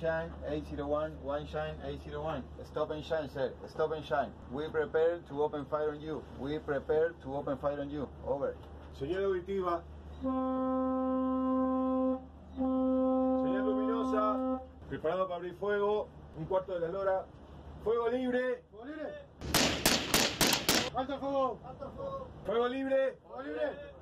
shine, 801, one shine, 801. Stop and shine, sir. Stop and shine. We prepare to open fire on you. We prepare to open fire on you. Over. Señal auditiva. Señal luminosa. Preparado para abrir fuego. Un cuarto de la hora. Fuego libre. ¡Fuego libre! ¡Alto el fuego! Fuego libre. ¡Fuego libre!